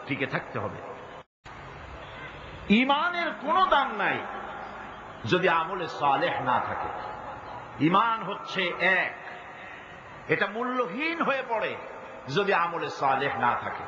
টিকে থাকতে হবে। ঈমানের কোনো দাম নাই যদি আমলে সালেহ না থাকে। ঈমান হচ্ছে এক, এটা মূল্যহীন হয়ে পড়ে যদি আমলে সালেহ না থাকে।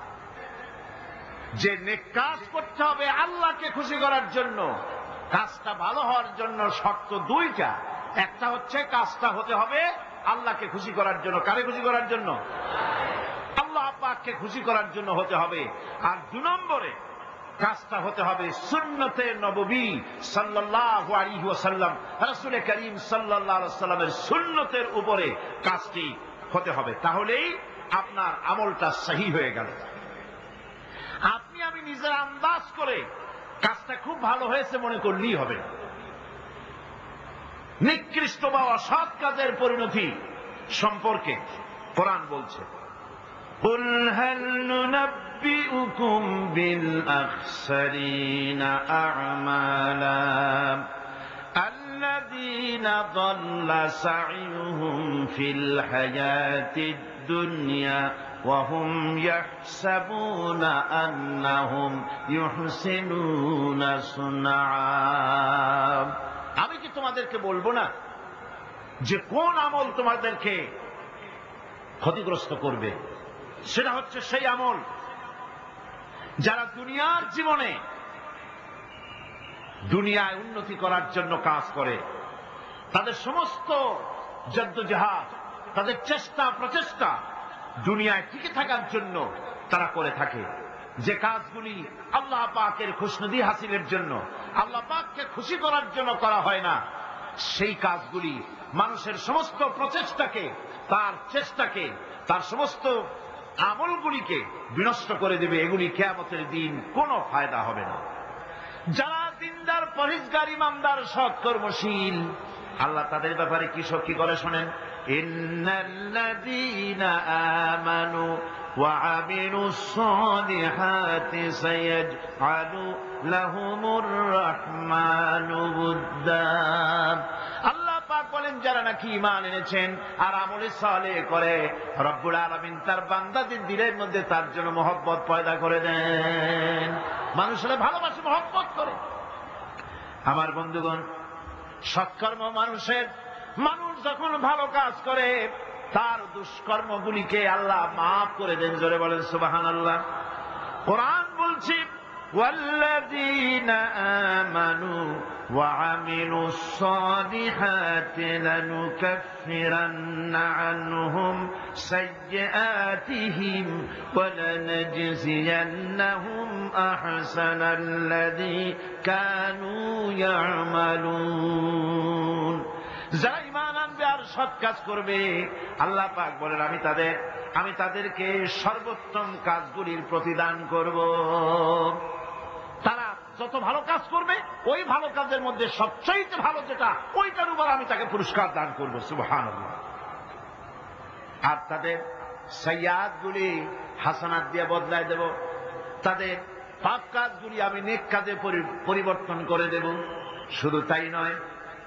যে নেক কাজ করতে হবে আল্লাহকে খুশি করার জন্য, কাজটা ভালো হওয়ার জন্য শর্ত দুইটা। একটা হচ্ছে কাজটা হতে হবে আল্লাহকে খুশি করার জন্য। কারে খুশি করার জন্য? আল্লাহ পাককে খুশি করার জন্য হতে হবে। আর 2 নম্বরে কাজটা হতে হবে সুন্নতে নববী সাল্লাল্লাহু আলাইহি ওয়াসাল্লাম, রাসূল করিম সাল্লাল্লাহু আলাইহি ওয়াসাল্লামের সুন্নতের উপরে কাজটি হতে হবে। তাহলেই আপনার আমলটা সহি হয়ে গেল। আপনি আমি নিজের আন্দাজ করে কাজটা খুব ভালো হয়েছে মনে করলেই হবে। নিকৃষ্ট বা অসৎ কাজের পরিণতি সম্পর্কে কোরআন বলছে, قُلْ هَلْ نُنَبِّئُكُمْ بِالْأَخْسَرِينَ أَعْمَالًا الَّذِينَ ضَلَّ سَعْيُهُمْ فِي الْحَيَاةِ الدُّنْيَا وَهُمْ يَحْسَبُونَ أَنَّهُمْ يُحْسِنُونَ صُنْعًا। আমি কি তোমাদেরকে বলবো না যে কোন আমল তোমাদেরকে ক্ষতিগ্রস্ত করবে? সেটা হচ্ছে সেই আমল যারা দুনিয়ার জীবনে দুনিয়ায় উন্নতি করার জন্য কাজ করে, তাদের সমস্ত জদ্দোজাহাদ, তাদের চেষ্টা প্রচেষ্টা দুনিয়ায় টিকে থাকার জন্য তারা করে থাকে। যে কাজগুলি আল্লাহ পাকের খুশনুদি হাসিলের জন্য, আল্লাহ পাককে খুশি করার জন্য করা হয় না, সেই কাজগুলি মানুষের সমস্ত প্রচেষ্টাকে, তার চেষ্টাকে, তার সমস্ত আমলগুলিকে বিনষ্ট করে দেবে। এগুলি কিয়ামতের দিন কোনো ফায়দা হবে না। যারা দিনদার, পরহেজগার, ইমানদার, সৎ কর্মশীল, আল্লাহ তাদের ব্যাপারে কি করে শোনেন, ইন্নাল্লাযীনা আমানু ওয়া আমিলুস সালিহাতি সায়াজআলু লাহুমুর রাহমানু উদ্দা। আল্লাহ পাক বলেন যারা নাকি ঈমান এনেছেন আর আমলে সালেহ করে, রব্বুল আলামিন তার বান্দাদের দিলের মধ্যে তার জন্য মহব্বত পয়দা করে দেন। মানুষেরা ভালোবাসে, মহব্বত করে। আমার বন্ধুগণ, সৎকর্ম মানুষ যখন ভালো কাজ করে তার দুষ্কর্মগুলিকে আল্লাহ মাফ করে দেন। জোরে বলেন সুবহানাল্লাহ। কোরআন বলছে, والذين آمنوا وعملوا الصالحات لنكفرن عنهم سيئاتهم ولنجزينهم أحسن الذي كانوا يعملون। যারা ঈমান আনবে আর সৎ কাজ করবে, আল্লাহ পাক বলেন আমি তাদেরকে সর্বোত্তম কাজগুলির প্রতিদান করব। তারা যত ভালো কাজ করবে ওই ভালো কাজের মধ্যে সবচাইতে ভালো যেটা, ওইটার উপর আমি তাকে পুরস্কার দান করব। সুবহানাল্লাহ। আর তাদের সাইয়্যাতগুলি হাসানাত দিয়ে বদলায় দেব, তাদের পাপ কাজগুলি আমি নেক কাজে পরিবর্তন করে দেব। শুধু তাই নয়,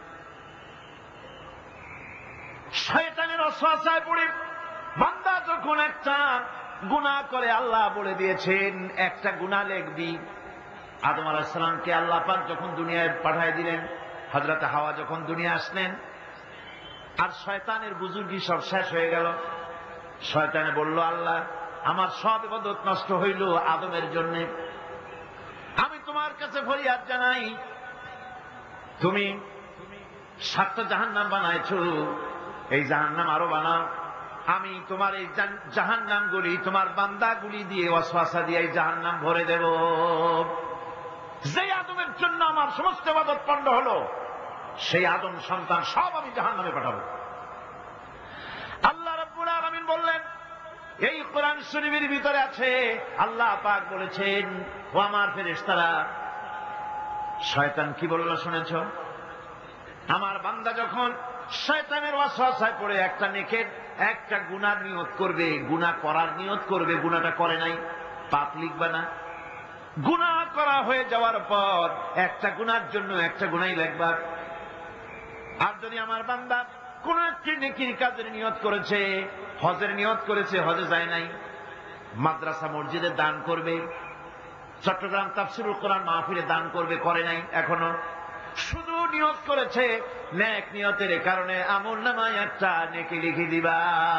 শয়তানের ওয়াসওয়াসায় পড়ে বান্দা যখন একটা গুনাহ করে, আল্লাহ বলে দিয়েছেন একটা গুনাহ লিখবি। আদম আলাইহিস সালামকে আল্লাহ পাক যখন দুনিয়ায় পাঠিয়ে দিলেন, হযরত হাওয়া যখন দুনিয়া আসলেন, আর শয়তানের বুজুর্গি সব শেষ হয়ে গেল। শয়তানে বলল, আল্লাহ আমার সব ইবাদত নষ্ট হইল আদমের জন্য। আমি তোমার কাছে ফরিয়াদ জানাই, তুমি 7টা জাহান্নাম বানাইছো, এই জাহান্নাম আরো বানাও। আমি তোমার এই জাহান্নামগুলি তোমার বান্দাগুলি দিয়ে ওয়াসওয়াসা দিয়ে এই জাহান্নাম ভরে দেব। যে আদমের জন্য আমার সমস্ত ইবাদত পণ্ড হলো, সেই আদম সন্তান সব আমি জাহান্নামে পাঠাবো। আল্লাহ রাব্বুল আলামিন বললেন, এই কোরআন শরীফের ভিতরে আছে, আল্লাহ পাক বলেছেন, ও আমার ফেরেশতারা, শয়তান কি বলল শুনেছ? আমার বান্দা যখন শয়তানের ওয়াসওয়াসায় পড়ে একটা নেকের একটা গুনাহ নিয়ত করবে, গুনাহ করার নিয়ত করবে, গুনাহটা করে নাই, পাপ লিখবে না। গুনাহ করা হয়ে যাওয়ার পর একটা গুনার জন্য একটা গুনাহই লিখবা। আর যদি আমার বান্দা কোন একটি নেকির কাজের নিয়ত করেছে, হজের নিয়ত করেছে, হজে যায় নাই, মাদ্রাসা মসজিদে দান করবে, চট্টগ্রাম তাফসিরুল কোরআন মাহফিলে দান করবে, করে নাই এখনো। শুধু নিয়ত করেছে, নেক নিয়তের কারণে আমলনামায় একটা নেকি লিখে দিবা।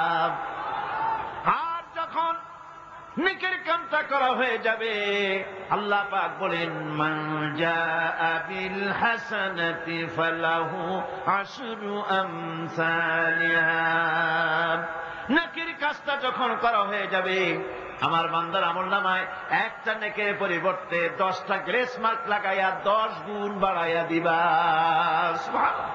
আর যখন নেকের কামটা করা হয়ে যাবে, আল্লাহ পাক বলেন মান জাআ বিল হাসানাতি ফালাহু আশরু আমসালিহা। নেকের কাজটা যখন করা হয়ে যাবে, আমার বান্দার আমলনামায় একটা নেকের পরিবর্তে 10টা গ্রেস মার্ক লাগাইয়া 10 গুণ বাড়াইয়া দিবা। সুবহানাল্লাহ।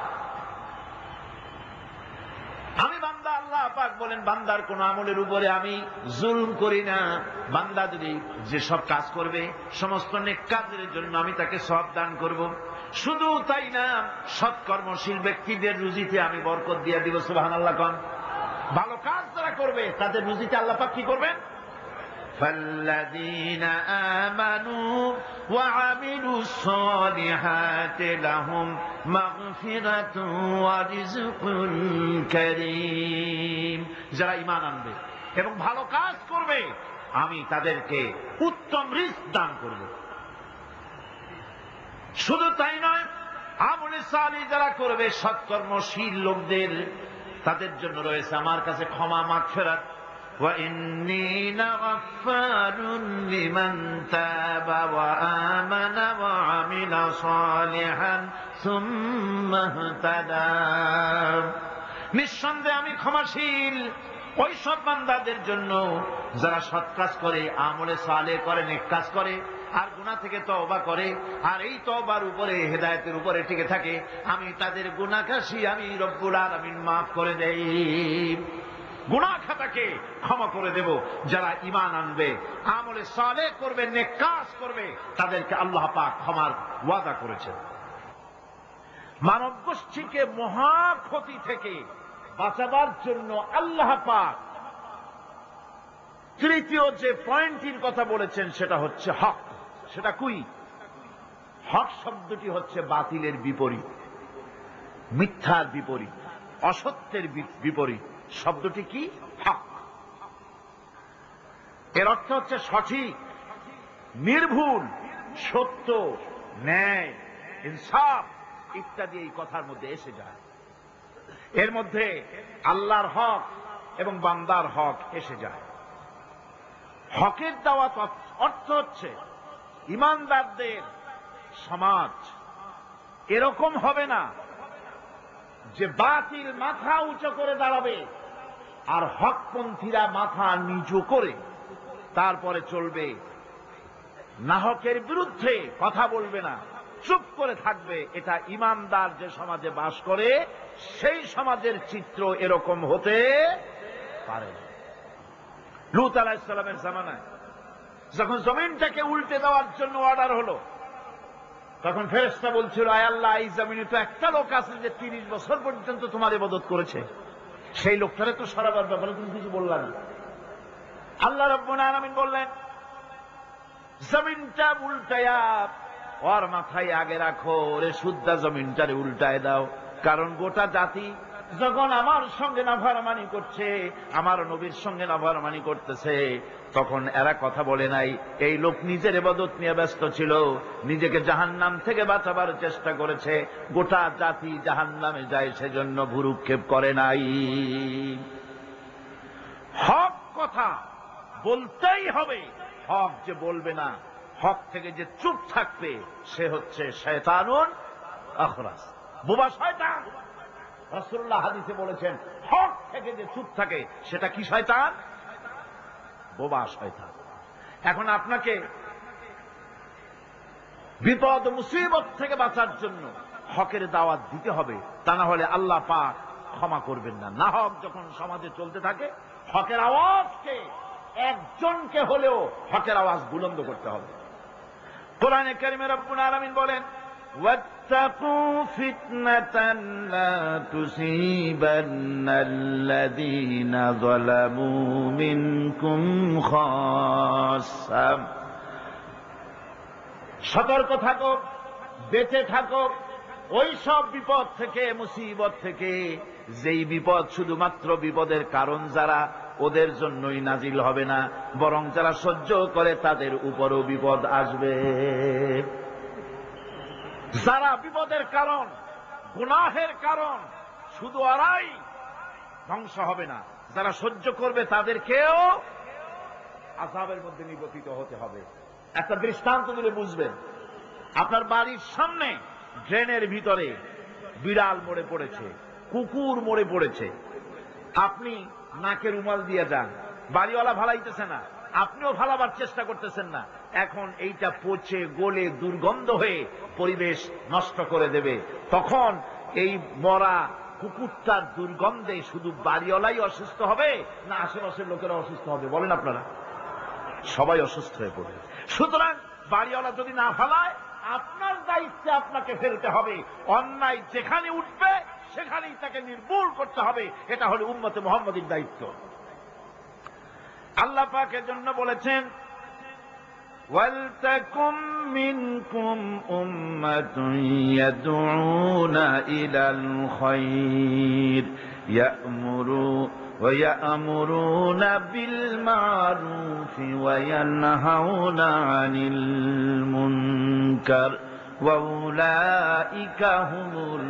আমি বান্দা, আল্লাহ পাক বলেন বান্দার কোন আমলের উপরে আমি জুলুম করি না। বান্দা যদি যে সব কাজ করবে, সমস্ত নেক কাজের জন্য আমি তাকে সওয়াব দান করব। শুধু তাই না, সৎকর্মশীল ব্যক্তিদের রুজিতে আমি বরকত দিয়ে দিব। সুবহানাল্লাহ। কোন ভালো কাজ যারা করবে তাদের রুজিতে আল্লাহ পাক কি করবেন? فالذين آمنوا وعملوا الصالحات لهم مغفرة ورزق كريم। যারা ঈমান আনবে এবং ভালো কাজ করবে, আমি তাদেরকে উত্তম রিজক দান করব। শুধু তাই নয়, আমলে সালিহ যারা করবে, সৎকর্মশীল লোকদের, তাদের জন্য রয়েছে আমার কাছে ক্ষমা, মাগফিরাত। وَإِنِّي لَغَفَّارٌ لِمَنْ تَابَ وَآمَنَ وَعَمِلَ صَالِحًا ثُمَّ اهْتَدَى। নিঃসন্দেহে আমি ক্ষমাশীল ওই সব বান্দাদের জন্য যারা সৎ কাজ করে, আমলে সালেহ করে, নেক কাজ করে, আর গুনাহ থেকে তওবা করে, আর এই তওবার উপরে, হেদায়েতের উপরে টিকে থাকে। আমি তাদের গুনাহ কাশি আমি রব্বুল আলামিন মাফ করে দেই। গুনাহ খাতাকে ক্ষমা করে দেব। যারা ঈমান আনবে, আমলে সালেহ করবে, নেক কাজ করবে, তাদেরকে আল্লাহ পাক ক্ষমার ওয়াদা করেছেন। মানব গোষ্ঠীকে মহা ক্ষতি থেকে বাঁচাবার জন্য আল্লাহ পাক তৃতীয় যে পয়েন্টের কথা বলেছেন সেটা হচ্ছে হক। সেটা কুই? হক শব্দটি হচ্ছে বাতিলের বিপরীত, মিথ্যার বিপরীত, অসত্যের বিপরীত। শব্দটি কি? হক। এর অর্থ হচ্ছে সঠিক, নির্ভুল, সত্য, ন্যায়, ইনসাফ ইত্যাদি এই কথার মধ্যে এসে যায়। এর মধ্যে আল্লাহর হক এবং বান্দার হক এসে যায়। হকের দাওয়াত অর্থ হচ্ছে ঈমানদারদের সমাজ এরকম হবে না যে বাতিল মাথা উঁচু করে দাঁড়াবে আর হকপন্থীরা মাথা নিচু করে তারপরে চলবে, নাহকের বিরুদ্ধে কথা বলবে না, চুপ করে থাকবে। এটা ঈমানদার যে সমাজে বাস করে সেই সমাজের চিত্র এরকম হতে পারে। লূত আলাইহিস সালামের জামানায় যখন জমিনটাকে উল্টে দেওয়ার জন্য অর্ডার হলো, তখন ফেরেশতা বলছিল, আয় আল্লাহ, এই জমিনে তো একটা লোক আছে যে 30 বছর পর্যন্ত তোমার ইবাদত করেছে, সেই লোকটারে তো সরাবার ব্যাপারে তুমি কিছু বললা না। আল্লাহ রাব্বুল আলামিন বললেন, জমিনটা উল্টায়া ওর মাথায় আগে রাখো, ওরে শুদ্ধা জমিনটারে উল্টায় দাও। কারণ গোটা জাতি যখন আমার সঙ্গে নাফরমানি করছে, আমার নবীর সঙ্গে নাফরমানি করতেছে, তখন এরা কথা বলে নাই। এই লোক নিজের ইবাদত নিয়ে ব্যস্ত ছিল, নিজেকে জাহান্নাম থেকে বাঁচাবার চেষ্টা করেছে। গোটা জাতি জাহান্নামে যায় সেজন্য ভুরুক্ষেপ করে নাই। হক কথা বলতেই হবে। হক যে বলবে না, হক থেকে যে চুপ থাকবে, সে হচ্ছে শয়তানুন আখরাস, বোবা শয়তান। রাসূলুল্লাহ হাদিসে বলেছেন, হক থেকে যে চুপ থাকে সেটা কি শয়তান? বোবা শয়তান। এখন আপনাকে বিপদ মুসিবত থেকে বাঁচার জন্য হকের দাওয়াত দিতে হবে, তা না হলে আল্লাহ পাক ক্ষমা করবেন না। না হক যখন সমাজে চলতে থাকে, হকের আওয়াজকে, একজনকে হলেও হকের আওয়াজ বুলন্দ করতে হবে। কোরআনে কারিমে রব্বুল আলামিন বলেন, واتقوا فتنة لا تصيبن الذين ظلموا منكم خاصة। সতর্ক থাকো, বেঁচে থাকো ওই সব বিপদ থেকে, মুসিবত থেকে, যেই বিপদ শুধুমাত্র বিপদের কারণ যারা ওদের জন্যই নাজিল হবে না, বরং যারা সহ্য করে তাদের উপরও বিপদ আসবে। যারা বিপদের কারণ, গুনাহের কারণ, শুধু ওরাই ধ্বংস হবে না, যারা সহ্য করবে তাদেরকেও আযাবের মধ্যে নিপতিত হতে হবে। একটা দৃষ্টান্ত দিলে বুঝবেন। আপনার বাড়ির সামনে ড্রেনের ভিতরে বিড়াল মরে পড়েছে, কুকুর মরে পড়েছে, আপনি নাকে রুমাল দিয়ে যান, বাড়িওয়ালা ভালাইতেছে না, আপনিও ভালাবার চেষ্টা করতেছেন না। এখন এইটা পচে গলে দুর্গন্ধ হয়ে পরিবেশ নষ্ট করে দেবে। তখন এই মরা কুকুরটার দুর্গন্ধে শুধু বাড়িওয়ালাই অসুস্থ হবে না আশেপাশের লোকেরা অসুস্থ হবে? বলেন আপনারা, সবাই অসুস্থ হয়ে পড়বে। সুতরাং বাড়িওয়ালা যদি না ফালায়, আপনার দায়িত্বে আপনাকে ফেলতে হবে। অন্যায় যেখানে উঠবে সেখানেই তাকে নির্মূল করতে হবে। এটা হলো উম্মতে মুহাম্মাদীর দায়িত্ব। আল্লাহ পাক এর জন্য বলেছেন, ওয়ালতাকুম মিনকুম উম্মাতুন ইয়াদউনা ইলাল খায়র ويأمرون بالمعروف وينهون عن المنكر وأولئك هم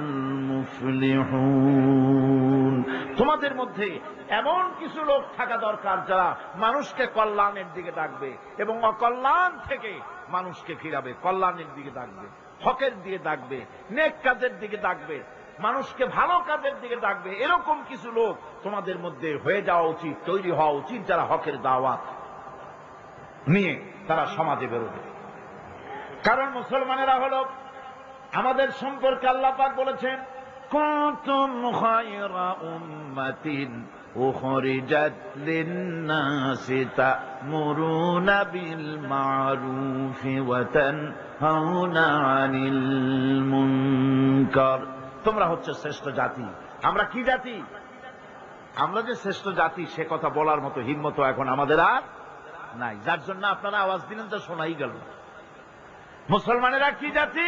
المفلحون। তোমাদের মধ্যে এমন কিছু লোক থাকা দরকার যারা মানুষকে কল্যাণের দিকে ডাকবে এবং অকল্যাণ থেকে মানুষকে ফিরাবে, কল্যাণের দিকে ডাকবে, হকের দিকে ডাকবে, নেক কাজের দিকে ডাকবে, মানুষকে ভালো কাজের দিকে ডাকবে। এরকম কিছু লোক তোমাদের মধ্যে হয়ে যাওয়া উচিত, তৈরি হওয়া উচিত, যারা হকের দাওয়াত নিয়ে তারা সমাজে বেরোবে। কারণ মুসলমানেরা হলো আমাদের সম্পর্কে আল্লাহ পাক বলেছেন, কুনতুম খায়রা উম্মাতিন উখরিজাত লিন-নাসি তা'মুরুনা বিল মা'রুফি ওয়া তানহাউনা আনিল মুনকার। তোমরা হচ্ছে শ্রেষ্ঠ জাতি। আমরা কি জাতি? আমরা যে শ্রেষ্ঠ জাতি সে কথা বলার মতো হিম্মত এখন আমাদের আর নাই, যার জন্য আপনারা আওয়াজ দিলেন তো শোনাই গেল। মুসলমানেরা কি জাতি?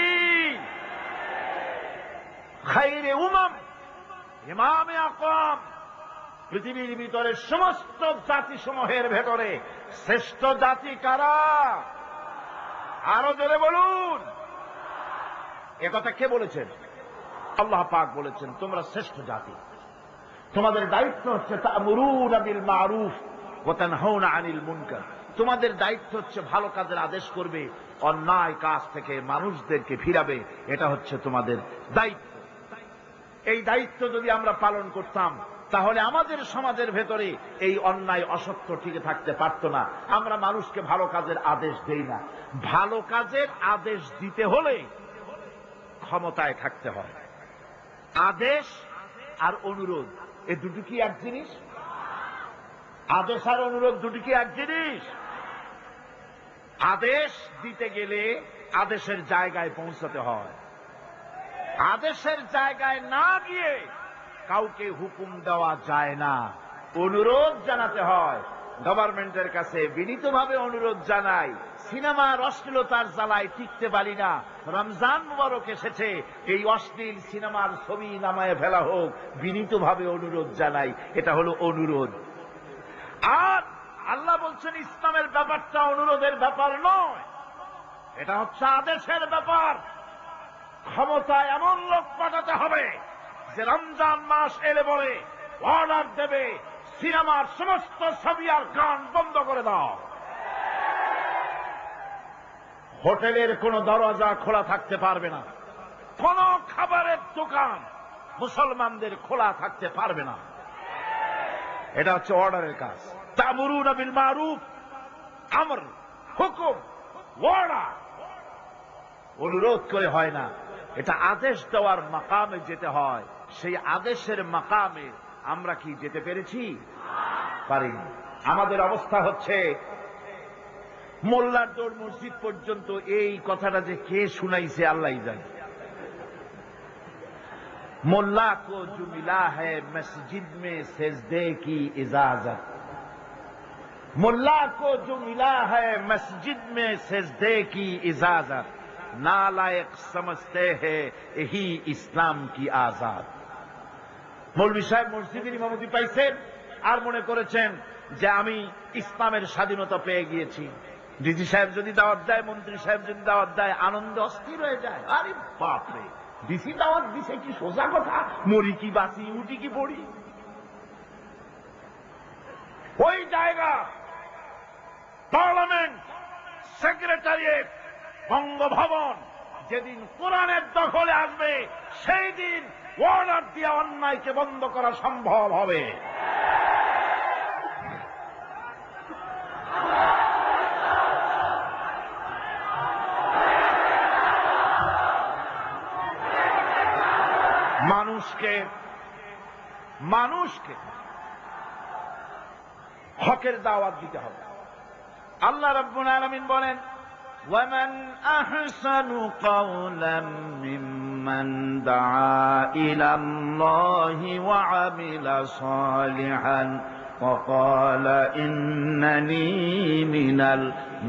খায়রে উমাম, ইমামে আকওয়াম। পৃথিবীর ভিতরে সমস্ত জাতি সমূহের ভেতরে শ্রেষ্ঠ জাতি কারা? আরো জোরে বলুন। একথা কে বলেছেন? আল্লাহ পাক বলেছেন, তোমরা শ্রেষ্ঠ জাতি। তোমাদের দায়িত্ব হচ্ছে তা'মুরুনা বিল মা'রুফ ওয়া তানহাউনা আনিল মুনকার। তোমাদের দায়িত্ব হচ্ছে ভালো কাজের আদেশ করবে, অন্যায় কাজ থেকে মানুষদেরকে ফিরাবে। এটা হচ্ছে তোমাদের দায়িত্ব। এই দায়িত্ব যদি আমরা পালন করতাম তাহলে আমাদের সমাজের ভেতরে এই অন্যায় অসত্য টিকে থাকতে পারত না। আমরা মানুষকে ভালো কাজের আদেশ দেই না। ভালো কাজের আদেশ দিতে হলে ক্ষমতায় থাকতে হয়। আদেশ আর অনুরোধ এ দুটি কি এক জিনিস? আদেশ আর অনুরোধ দুটি কি এক জিনিস? আদেশ দিতে গেলে আদেশের জায়গায় পৌঁছাতে হয়। আদেশের জায়গায় না গিয়ে কাউকে হুকুম দেওয়া যায় না, অনুরোধ জানাতে হয়। গভর্নমেন্টের কাছে বিনীতভাবে অনুরোধ জানাই, সিনেমার অশ্লীলতার জ্বালায় টিকতে পারি না, রমজান মুবারক এসেছে, এই অশ্লীল সিনেমার ছবি নামায় ফেলা হোক, বিনীতভাবে অনুরোধ জানাই। এটা হলো অনুরোধ। আর আল্লাহ বলছেন ইসলামের ব্যাপারটা অনুরোধের ব্যাপার নয়, এটা হচ্ছে আদেশের ব্যাপার। ক্ষমতায় এমন লোক পাঠাতে হবে যে রমজান মাস এলে বলে অর্ডার দেবে, সিনেমার সমস্ত ছবি আর গান বন্ধ করে দাও। হোটেলের কোন দরজা খোলা থাকতে পারবে না, কোন খাবারের দোকান মুসলমানদের খোলা থাকতে পারবে না। এটা হচ্ছে অর্ডারের কাজ। তা'মুরুনা বিল মা'রুফ, আমর, হুকুম, অর্ডার। অনুরোধ করে হয় না, এটা আদেশ দেওয়ার মাকামে যেতে হয়। সেই আদেশের মাকামে আমরা কি যেতে পেরেছি? পারিনি। আমাদের অবস্থা হচ্ছে মোল্লার দৌড় মসজিদ পর্যন্ত। এই কথাটা যে কে শুনাইছে আল্লাহই জানে। মোল্লা কো জো মিলা হ্যায় মসজিদ মে সেজদে কি ইজাজত, মোল্লা কো জো মিলা হ্যায় মসজিদ মে সেজদে কি ইজাজত, नालायक समझते हैं यही इस्लाम की आजाद। মৌলভী সাহেব মসজিদের ইমামতি পাইছেন আর মনে করেছেন যে আমি ইসলামের স্বাধীনতা পেয়ে গিয়েছি। ডিসি সাহেব যদি দাওয়াত দেয়, মন্ত্রী সাহেব যদি দাওয়াত দেয়, আনন্দে অস্থির হয়ে যায়। আরে বাপরে, ডিসি দাওয়াত দিছে, কি সোজা কথা, মরি কি বাঁচি, উঠি কি পড়ি। ওই জায়গা পার্লামেন্ট, সেক্রেটারিয়েট, বঙ্গভবন যেদিন কোরআনের দখলে আসবে, সেই দিন অর্ডার দিয়ে অন্যায়কে বন্ধ করা সম্ভব হবে। মানুষকে হকের দাওয়াত দিতে হবে। আল্লাহ রাব্বুল আলামিন বলেন, ওয়ামান আহসানু কাওলাম মিম্মান দাআ ইলাল্লাহি ওয়া আমিলা সালিহান ওয়া ক্বালা ইন্নানী মিনাল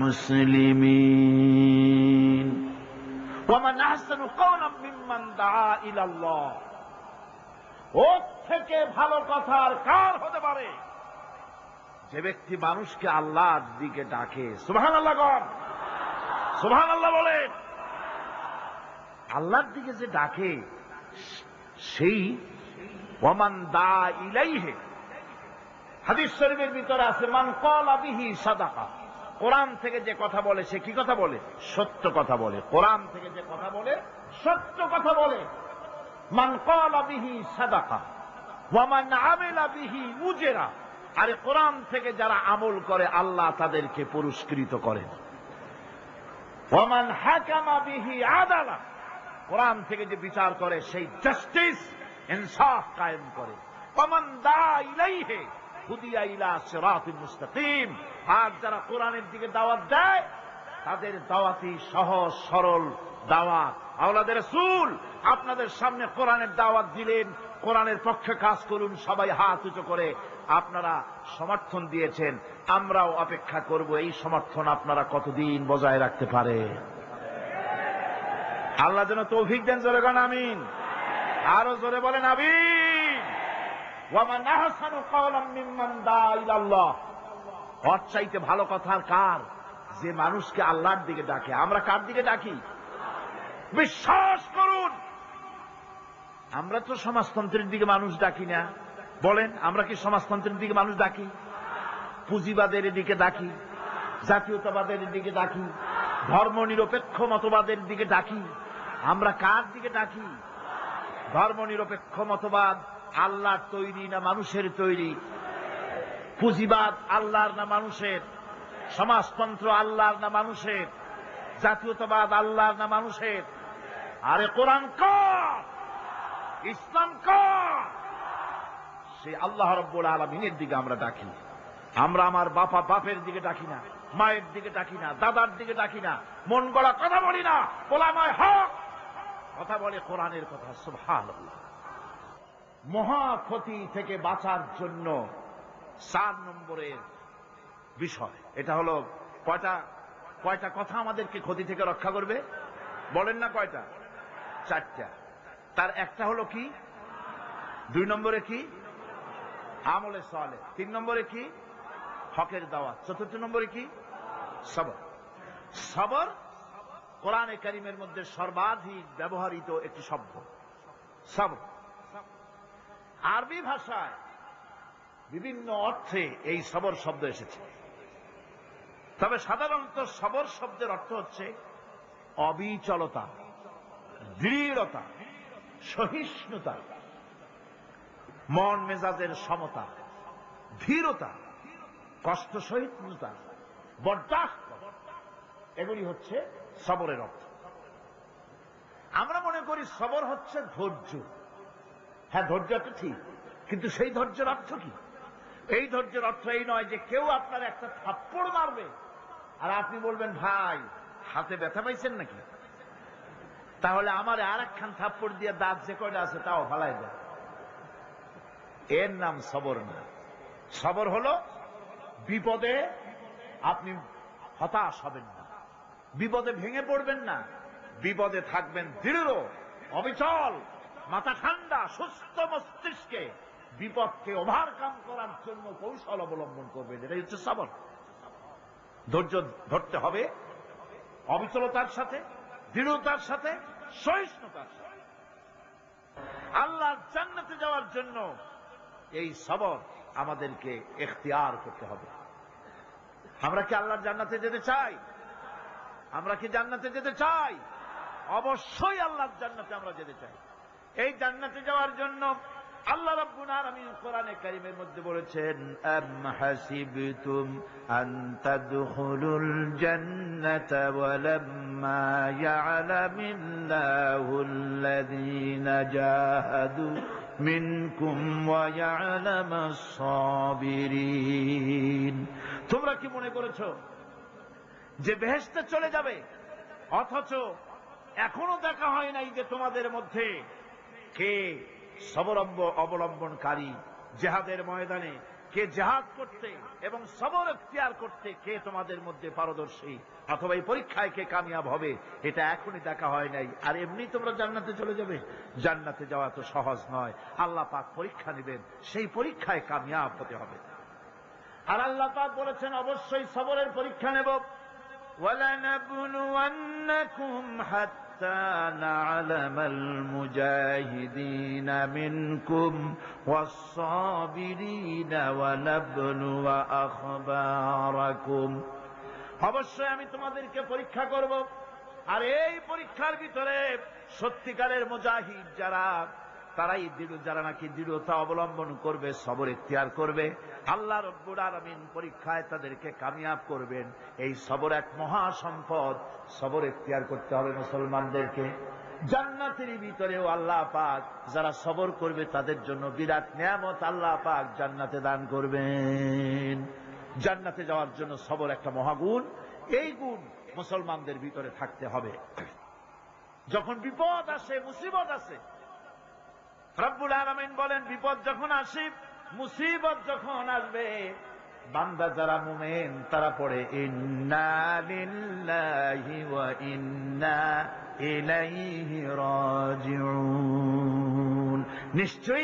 মুসলিমিন। ওয়ামান আহসানু কাওলাম মিম্মান দাআ ইলাল্লাহ, ওর থেকে ভালো কথা আর কার হতে পারে যে ব্যক্তি মানুষকে আল্লাহর দিকে ডাকে। সুবহানাল্লাহ বলেন, সুবহানাল্লাহ বলেন। আল্লাহর দিকে যে ডাকে সেই ওয়ামান দা ইলাইহি, হাদিস শরীফের ভিতরে আছে মান ক্বালা বিহি সাদাকা, কোরআন থেকে যে কথা বলে সে কি কথা বলে? সত্য কথা বলে। কোরআন থেকে যে কথা বলে সত্য কথা বলে। মান ক্বালা বিহি সাদাকা ওয়া মান আমিলা বিহি উজরা, আরে কোরআন থেকে যারা আমল করে আল্লাহ তাদেরকে পুরস্কৃত করেন। ওয়া মান হাকামা বিহি আদালা, কোরআন থেকে যে বিচার করে সেই জাস্টিস, ইনসাফ কায়েম করে। ওয়া মান দা ইলাইহি হুদিয়া ইলা সিরাতিল মুস্তাকিম, আর যারা কোরআনের দিকে দাওয়াত দেয় তাদের দাওয়াতই সহজ সরল দাওয়াত। আওলাদ রাসূল আপনাদের সামনে কোরআনের দাওয়াত দিলেন, কোরআনের পক্ষে কাজ করুন, সবাই হাত উঁচু করে আপনারা সমর্থন দিয়েছেন। আমরাও অপেক্ষা করব এই সমর্থন আপনারা কতদিন বজায় রাখতে পারে। আল্লাহ যেন তৌফিক দেন। জোরে বলেন আমিন, আরো জোরে বলেন আমিন। ওয়ামান আহসানু কাওলাম মিম্মান দা ইলাল্লাহ, ওর চাইতে ভালো কথা আর কার যে মানুষকে আল্লাহর দিকে ডাকে। আমরা কার দিকে ডাকি? বিশ্বাস করুন, আমরা তো সমাজতন্ত্রের দিকে মানুষ ডাকি না। বলেন, আমরা কি সমাজতন্ত্রের দিকে মানুষ ডাকি? পুঁজিবাদের দিকে ডাকি, জাতীয়তাবাদের দিকে ডাকি, ধর্মনিরপেক্ষ মতবাদের দিকে ডাকি। আমরা কার দিকে ডাকি? ধর্মনিরপেক্ষ মতবাদ আল্লাহর তৈরি না মানুষের তৈরি? পুঁজিবাদ আল্লাহর না মানুষের? সমাজতন্ত্র আল্লাহর না মানুষের? জাতীয়তাবাদ আল্লাহর না মানুষের? আরে কোরআন কার? ইসলাম কার? সেই আল্লাহ রাব্বুল আলামিনের দিকে আমরা ডাকি। আমরা আমার বাপের দিকে ডাকি না, মায়ের দিকে ডাকি না, দাদার দিকে ডাকি না, মন গড়া কথা বলি না। ওলামায়ে হক কথা বলে কোরআনের কথা। সুবহানাল্লাহ। মহা ক্ষতি থেকে বাঁচার জন্য 4 নম্বরের বিষয়, এটা হলো কয়টা কথা আমাদেরকে ক্ষতি থেকে রক্ষা করবে? বলেন না কয়টা? 4টা। তার একটা হলো কি? 2 নম্বরে কি? আমলে সালেহ। 3 নম্বরে কি? হকের দাওয়াত। 4 নম্বরে কি? সবর। সবর কোরআনে কারীমের মধ্যে সর্বাধিক ব্যবহৃত একটি শব্দ। সবর আরবি ভাষায় বিভিন্ন অর্থে এই সবর শব্দ এসেছে, তবে সাধারণত সবর শব্দের অর্থ হচ্ছে অবিচলতা, দৃঢ়তা, সহিষ্ণুতা, মন মেজাজের সমতা, ধীরতা, কষ্ট সহিষ্ণুতা, বরদাস্ত, এগুলি হচ্ছে সবরের অর্থ। আমরা মনে করি সবর হচ্ছে ধৈর্য। হ্যাঁ, ধৈর্যটা ঠিক, কিন্তু সেই ধৈর্যের অর্থ কি? এই ধৈর্যের অর্থ এই নয় যে কেউ আপনার একটা থাপ্পড় মারবে আর আপনি বলবেন ভাই হাতে ব্যথা পাইছেন নাকি, তাহলে আমার আর একখান থাপ্পড় দিয়ে দাঁত যে কয়টা আছে তাও ফালাই দেয়। এর নাম সবর না। সবর হলো বিপদে আপনি হতাশ হবেন না, বিপদে ভেঙে পড়বেন না, বিপদে থাকবেন দৃঢ়, অবিচল, মাথা ঠান্ডা, সুস্থ মস্তিষ্কে বিপদকে ওভারকাম করার জন্য কৌশল অবলম্বন করবেন। এটাই হচ্ছে সবর। ধৈর্য ধরতে হবে অবিচলতার সাথে, দৃঢ়তার সাথে, সহিষ্ণুতার সাথে। আল্লাহর জান্নাতে যাওয়ার জন্য এই সবর আমাদেরকে ইখতিয়ার করতে হবে। আমরা কি আল্লাহর জান্নাতে যেতে চাই? আমরা কি জান্নাতে যেতে চাই? অবশ্যই আল্লাহর জান্নাতে আমরা যেতে চাই। এই জান্নাতে যাওয়ার জন্য আল্লাহ রাব্বুল আলামিন কোরআনে কারীমের মধ্যে বলেছেন, আম হাসিবতুম আন তাদখুলুল জান্নাতা ওয়া লাম্মা ইয়া'লামিল্লাহুল্লাযীনা জাহাদু মিনকুম ওয়া ইয়া'লামাস সাবিরিন। তোমরা কি মনে করেছো যে বেহেশতে চলে যাবে, অথচ এখনো দেখা হয় নাই যে তোমাদের মধ্যে কে সবর অবলম্বনকারী, জেহাদের ময়দানে কে জেহাদ করতে এবং সবর ইখতিয়ার করতে কে তোমাদের মধ্যে পারদর্শী, অথবা এই পরীক্ষায় কে কামিয়াব হবে, এটা এখনই দেখা হয় নাই। আর এমনি তোমরা জান্নাতে চলে যাবে? জান্নাতে যাওয়া তো সহজ নয়। আল্লাহ পাক পরীক্ষা নেবেন, সেই পরীক্ষায় কামিয়াব হতে হবে। আর আল্লাহ পাক বলেছেন অবশ্যই সবরের পরীক্ষা নেব। وَلَنَبْلُوَنَّكُمْ حَتَّى نَعْلَمَ الْمُجَاهِدِينَ مِنكُمْ وَالصَّابِرِينَ وَنَبْلُوَ أَخْبَارَكُمْ। অবশ্যই আমি তোমাদেরকে পরীক্ষা করব। আর এই পরীক্ষার ভিতরে সত্যিকারের মুজাহিদ যারা, তারাই যারা নাকি দৃঢ়তা অবলম্বন করবে, সবর ইখতিয়ার করবে, আল্লাহ রাব্বুল আলামিন পরীক্ষায় তাদেরকে কামিয়াব করবেন। এই সবর এক মহা সম্পদ। সবর ইখতিয়ার করতে হবে মুসলমানদেরকে। জান্নাতের ভিতরেও আল্লাহ পাক যারা সবর করবে তাদের জন্য বিরাট নিয়ামত আল্লাহ পাক জান্নাতে দান করবেন। জান্নাতে যাওয়ার জন্য সবর একটা মহাগুণ। এই গুণ মুসলমানদের ভিতরে থাকতে হবে। যখন বিপদ আসে, মুসিবত আসে, রব্বুল আলামিন বলেন বিপদ যখন আসে, মুসিবত যখন আসবে, বান্দা যারা মুমিন তারা পড়ে ইন্না লিল্লাহি ওয়া ইন্না ইলাইহি রাজিউন। নিশ্চয়ই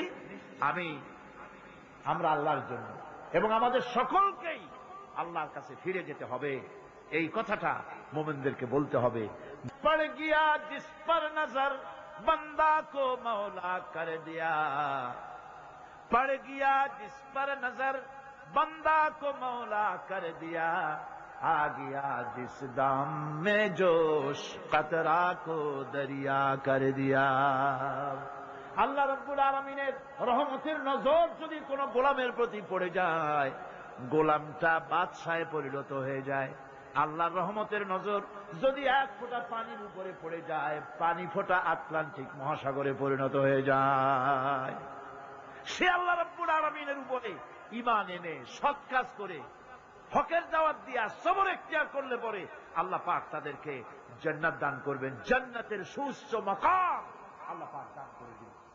আমরা আল্লাহর জন্য এবং আমাদের সকলকেই আল্লাহর কাছে ফিরে যেতে হবে। এই কথাটা মুমিনদেরকে বলতে হবে। পড় গিয়া জিস পর নজর बंदा को मौला कर दिया, पड़ गया जिस पर नजर बंदा को मौला कर दिया, आ गया जिस दाम में जोश कतरा को दरिया कर दिया। আল্লাহ রাব্বুল আলামিনের রহমতের নজর যদি কোন গোলামের প্রতি পড়ে যায়, গোলামটা বাদশাহে পরিণত হয়ে যায়। আল্লাহর রহমতের নজর যদি এক ফোঁটা পানির উপরে পড়ে যায়, পানি ফোঁটা আটলান্টিক মহাসাগরে পরিণত হয়ে যায়। সে আল্লাহ রাব্বুল আলামিনের উপরে ঈমান এনে সৎ কাজ করে হকের দাওয়াত দিয়া সবর ইখতিয়ার করলে পরে আল্লাহ পাক তাদেরকে জান্নাত দান করবেন। জান্নাতের সুউচ্চ মাকাম আল্লাহ পাক দান করে দিবেন।